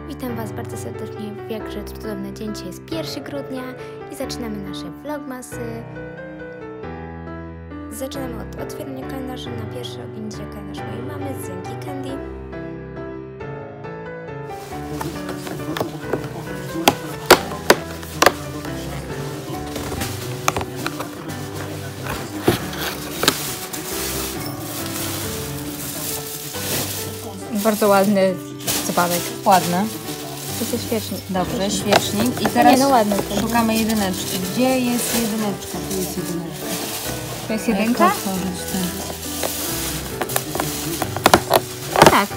Witam Was bardzo serdecznie w jakże cudowny dzień. Dzisiaj jest 1 grudnia i zaczynamy nasze vlogmasy. Zaczynamy od otwierania kalendarza. Na pierwszy ogień dzisiaj kalendarz mojej mamy z Yankee Candy. Bardzo ładny dzbanek. Ładne. To jest świecznik. Dobrze, świecznik. I teraz Nie, no ładny. szukamy jedyneczki. Gdzie jest jedyneczka? Tu jest jedyneczka. To jest jedynka? Jak to otworzyć ten? No tak.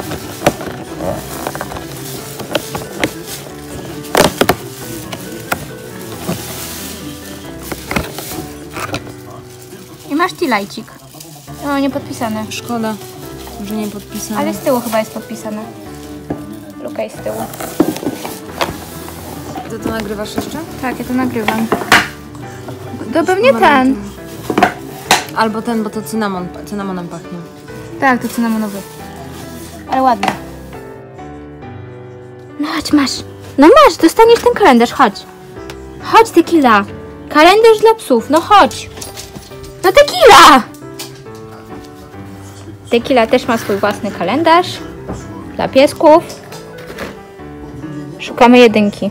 I masz tilajcik. O, nie podpisane. Szkoda, że nie podpisane. Ale z tyłu chyba jest podpisane. Luka jest z tyłu. Ty to nagrywasz jeszcze? Tak, ja to nagrywam. To pewnie ten. Albo ten, bo to cynamonem pachnie. Tak, to cynamonowy. Ale ładny. No chodź, masz. No masz, dostaniesz ten kalendarz, chodź. Chodź, Tequila. Kalendarz dla psów, no chodź. No Tequila! Tequila też ma swój własny kalendarz dla piesków. Szukamy jedynki.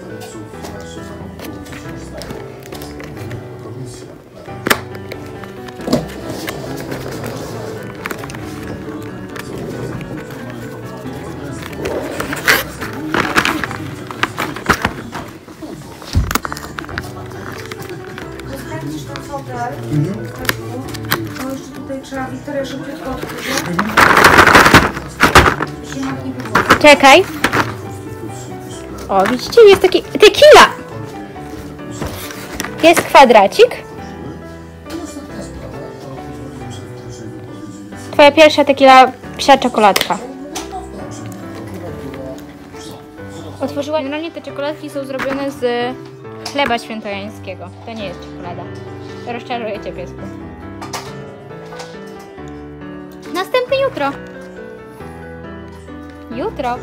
No jeszcze tutaj trzeba Wiktoria szybciutko otworzyć. Czekaj. O, widzicie, jest taki... Tequila! Jest kwadracik. Twoja pierwsza tequila psia czekoladka. Otworzyła... Generalnie te czekoladki są zrobione z chleba świętojańskiego. To nie jest czekolada. Rozczaruję cię, piesku. Następny jutro. Jutro.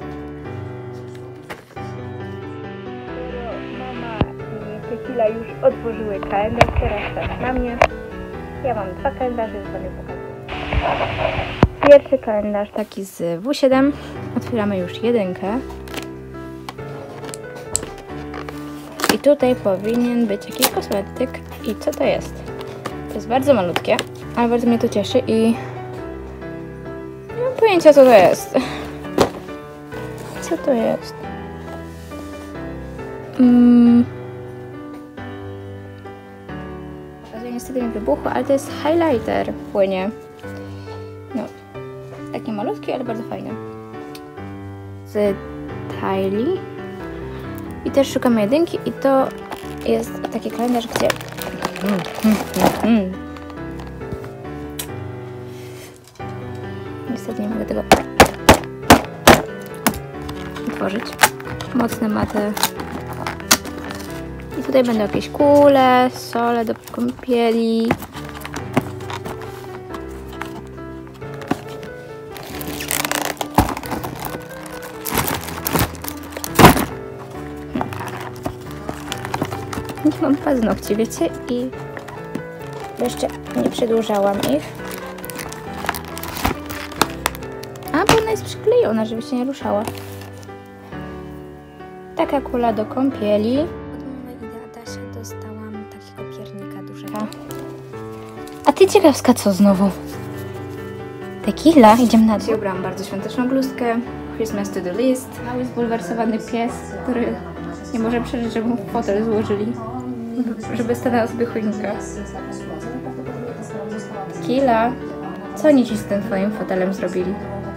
Mama i Tequila już otworzyły kalendarz. Teraz czas na mnie. Ja mam 2 kalendarze, już sobie pokażę. Pierwszy kalendarz taki z W7. Otwieramy już jedynkę. I tutaj powinien być jakiś kosmetyk. I co to jest? To jest bardzo malutkie, ale bardzo mnie to cieszy i nie mam pojęcia, co to jest. Co to jest? Niestety mi wybuchło, ale to jest highlighter płynie. No, taki malutki, ale bardzo fajny. Z Tylee. I też szukamy jedynki i to jest taki kalendarz, gdzie... Niestety nie mogę tego otworzyć. Mocne maty. I tutaj będą jakieś kule, sole do kąpieli. Nie mam paznokci, wiecie? I jeszcze nie przedłużałam ich. A, bo ona jest przyklejona, żeby się nie ruszała. Taka kula do kąpieli. Od mamy i Adasia dostałam takiego piernika dużego. A ty ciekawska co znowu? Tequila? Idziemy na dół. Dzisiaj ubrałam bardzo świąteczną bluzkę. Christmas to the list. Mały zbulwersowany pies, który nie może przeżyć, żeby mu fotel złożyli. Żeby stanęła sobie choinka. Tequila, co oni ci z tym twoim fotelem zrobili?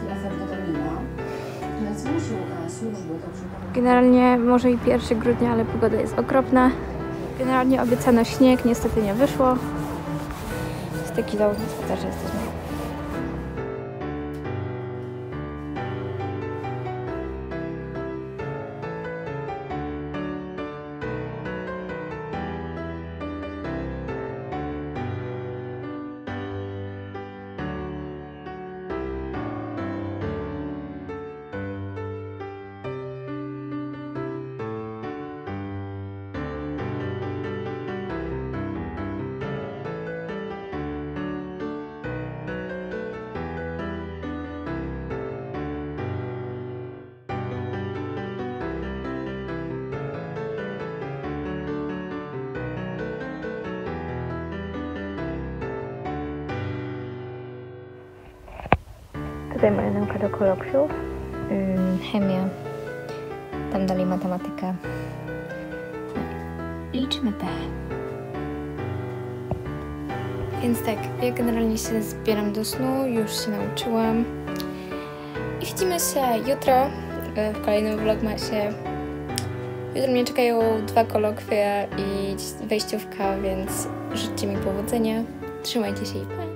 Generalnie może i 1 grudnia, ale pogoda jest okropna. Generalnie obiecano śnieg, niestety nie wyszło. Z Tequilą na spacerze jesteśmy. Tutaj moja nauka do kolokwiów. Chemia. Tam dalej matematyka. Liczymy P. Więc tak, ja generalnie się zbieram do snu, już się nauczyłam. I widzimy się jutro w kolejnym vlogmasie. Jutro mnie czekają 2 kolokwia i wejściówka, więc życzcie mi powodzenia. Trzymajcie się i pa!